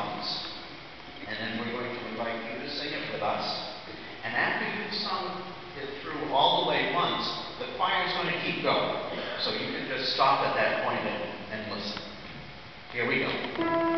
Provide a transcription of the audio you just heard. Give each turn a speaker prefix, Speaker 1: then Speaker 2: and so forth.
Speaker 1: once, and then we're going to invite you to sing it with us. And after you've sung it through all the way once, the choir is going to keep going. So you can just stop at that point and listen. Here we go.